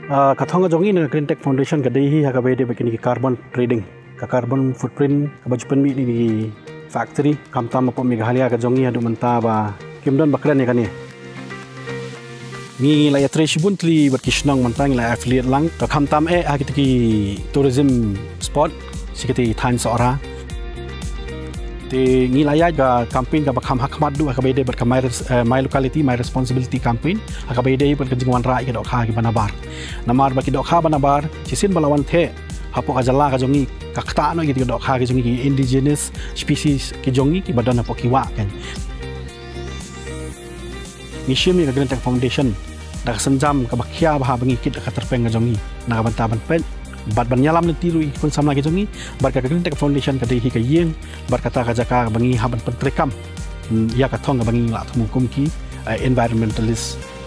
Katong jongi na Greentech Foundation kadai ha kabede begini carbon trading, ka carbon footprint ka bajupan mi di factory kamtam apa Meghalaya ka jongi adu menta ba kimdon bakran ya kani. Ni la ya treshibun tli berkisnang mentang la affiliate lang ka kamtam ha kitiki tourism spot sikiti than seorang. Ti ngilaya ga campaign ka bakham hakmat du kabede ber my locality my responsibility campaign kabede ber kejingwan rai ka dokha ki banabar namar baki dokha banabar sisin balawan the hapo kajala ka jongi kakta no ki dokha ki jongi indigenous species ki jongi ki badan hapo ki wa kan mission ni Greentech Foundation dak senjam ka bakhya bah bangi kit ka terpeng ka jongi na ka banta ban pen bat banyalam nanti lu ikut sama lagi jongi barka Greentech Foundation kadai hi kayeng barkata kajaka bangi haban pentrekam ya katong bangi la thumukum ki environmentalist